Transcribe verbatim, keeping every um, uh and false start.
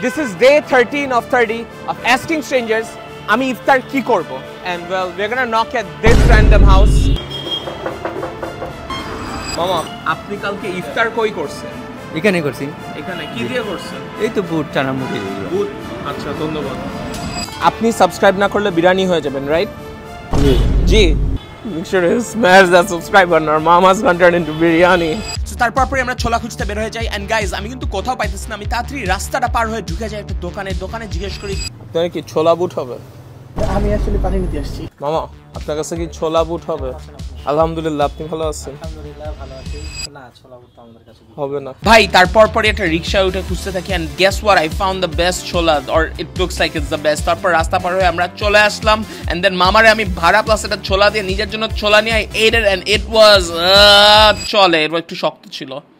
This is day thirteen of thirty of Asking Strangers. আমি ইফতার কি করব? And well, we're gonna knock at this random house. মামা, আপনি কালকে ইফতার কই করছেন? এখানে করছি। এখানে কি দিয়ে করছেন? এই তো বুট চানা মুড়ি। বুট। আচ্ছা, ধন্যবাদ। আপনি সাবস্ক্রাইব না করলে বিরিয়ানি হয়ে যাবেন, রাইট? জি। জি। Make sure to smash that subscribe button or mama's gonna turn into biryani. So তারপর পরে আমরা ছোলা খুঁজতে বের হয়ে যাই and guys আমি কিন্তু কোথাও পাইতেছি না। আমি তাড়াতাড়ি রাস্তাটা পার হয়ে ঢুকে যাই একটা দোকানে। দোকানে জিজ্ঞেস করি, "আপনার কি ছোলা বুট হবে?" আমি আসলে পানি নিতে আসছি। মামা, আপনার কাছে কি ছোলা বুট হবে? আলহামদুলিল্লাহ, আপনি ভালো আছেন? আলহামদুলিল্লাহ ভালো আছি। না, ছোলা বুট আমাদের কাছে হবে না। ভাই তারপর পরে একটা রিকশায় উঠে খুঁজতে থাকি and guess what, I found the best ছোলা or it looks like it's the best. তারপর রাস্তা পার হয়ে আমরা চলে আসলাম and then মামারে আমি ভাড়া প্লাস একটা ছোলা দিয়ে নিজের জন্য ছোলা নিয়ে I ate it and it was uh, চলে, এটা একটু শক্ত ছিল।